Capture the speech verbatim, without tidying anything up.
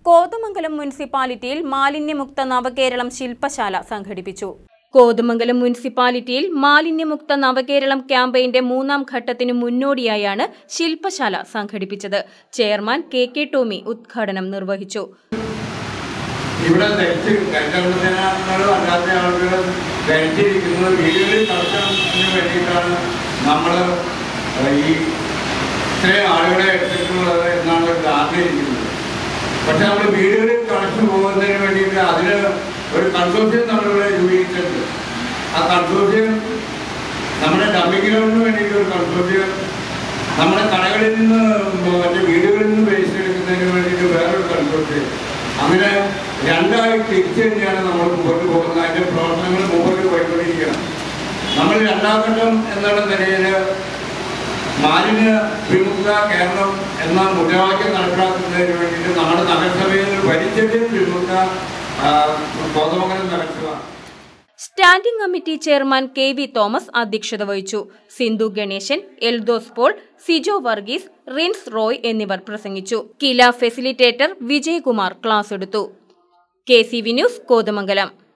കോതമംഗലം മുനിസിപ്പാലിറ്റിയിൽ മാലിന്യമുക്ത നവകേരളം ശില്പശാല സംഘടിപ്പിച്ചു. കോതമംഗലം മുനിസിപ്പാലിറ്റിയിൽ മാലിന്യമുക്ത നവകേരളം ക്യാമ്പയിന്റെ മൂന്നാം ഘട്ടത്തിനു മുന്നോടിയായാണ് ശില്പശാല സംഘടിപ്പിച്ചത്. ചെയർമാൻ കെ കെ ടോമി ഉദ്ഘാടനം നിർവഹിച്ചു. ഇവിടെ അല്ലാത്ത ആളുകൾ ധരിച്ചിരിക്കുന്നത് വീടുകളിൽ കളക്ഷന് വേണ്ടിയിട്ടാണ് നമ്മൾ ഈ ഇത്രയും ആളുകളെ എടുത്തിട്ടുള്ളത് എന്നാണ് ആഗ്രഹിക്കുന്നത്. പക്ഷെ നമ്മൾ വീടുകളിൽ കളക്ഷൻ പോകുന്നതിന് വേണ്ടിയിട്ട് അതിന് ഒരു കൺസോർഷ്യം നമ്മളിവിടെ രൂപീകരിച്ചിട്ടുണ്ട്. ആ കൺസോർഷ്യം നമ്മുടെ ഡമ്മി ഗ്രൗണ്ടിന് വേണ്ടിയിട്ട് ഒരു കൺസോർഷ്യം, നമ്മുടെ കടകളിൽ നിന്ന് മറ്റേ വീടുകളിൽ നിന്ന് വേസ്റ്റ് എടുക്കുന്നതിന് വേണ്ടിയിട്ട് വേറൊരു കൺസോർഷ്യം, അങ്ങനെ രണ്ടായി തിരിച്ചു തന്നെയാണ് നമ്മൾ മുമ്പോട്ട് പോകുന്നത്. അതിൻ്റെ പ്രവർത്തനങ്ങൾ മുമ്പോട്ട് പോയിക്കൊണ്ടിരിക്കുകയാണ്. നമ്മൾ രണ്ടാം ഘട്ടം എന്നുള്ള നിലയിൽ മാലിന്യ വിമുക്ത കേരളം എന്ന മുദ്രാവാക്യം നടപ്പിലാക്കുന്നതിന് വേണ്ടിയിട്ട് നമ്മുടെ നഗരസഭയിൽ പരിചയം വിമുക്ത കോതമംഗലം നഗരസഭ. Standing committee chairman K V Thomas അധ്യക്ഷത വഹിച്ചു. സിന്ധു ഗണേശൻ, എൽദോസ് പോൾ, സിജോ വർഗീസ്, റിൻസ് റോയ് എന്നിവർ പ്രസംഗിച്ചു. കില ഫെസിലിറ്റേറ്റർ വിജയകുമാർ ക്ലാസ് എടുത്തു. K C V news, Kothamangalam.